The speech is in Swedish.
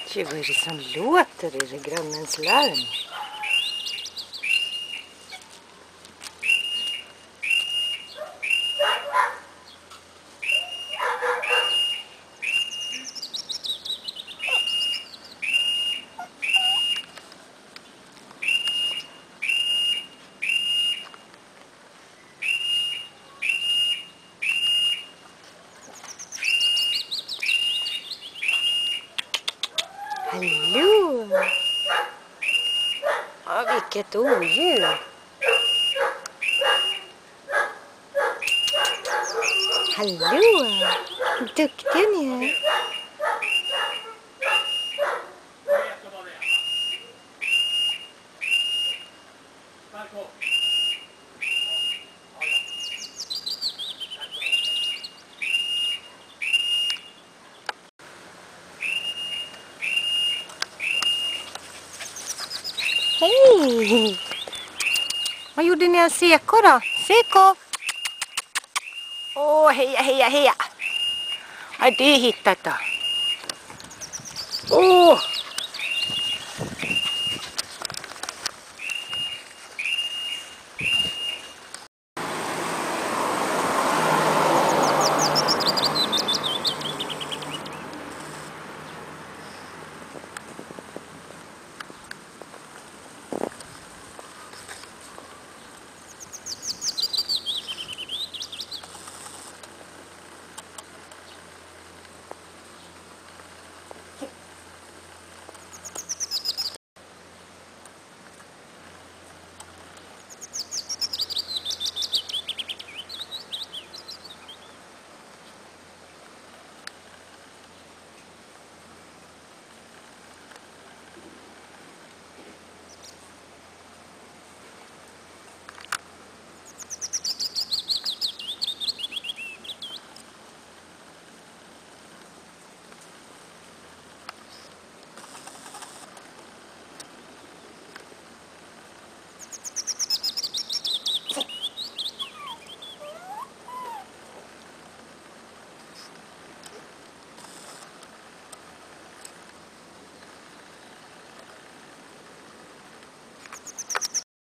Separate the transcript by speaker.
Speaker 1: Gud, vad är det som låter i det grannens larm? Hallå! Ja, vilket odjur! Hallå! Hur duktiga ni är! Hej! Vad gjorde ni av Seko då? Seko! Åh, heja, heja, heja! Vad har du hittat då? Åh!